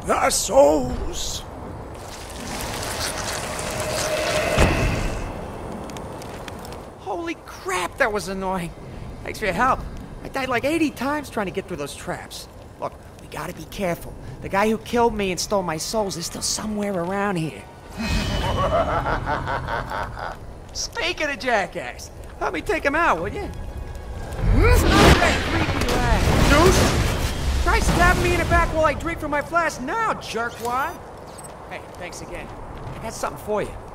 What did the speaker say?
Our souls. Holy crap, that was annoying. Thanks for your help. I died like 80 times trying to get through those traps. Look, we gotta be careful. The guy who killed me and stole my souls is still somewhere around here. Speaking of jackass, help me take him out, would you? Deuce! Try stabbing me in the back while I drink from my flask now, jerkwad! Hey, thanks again. I got something for you.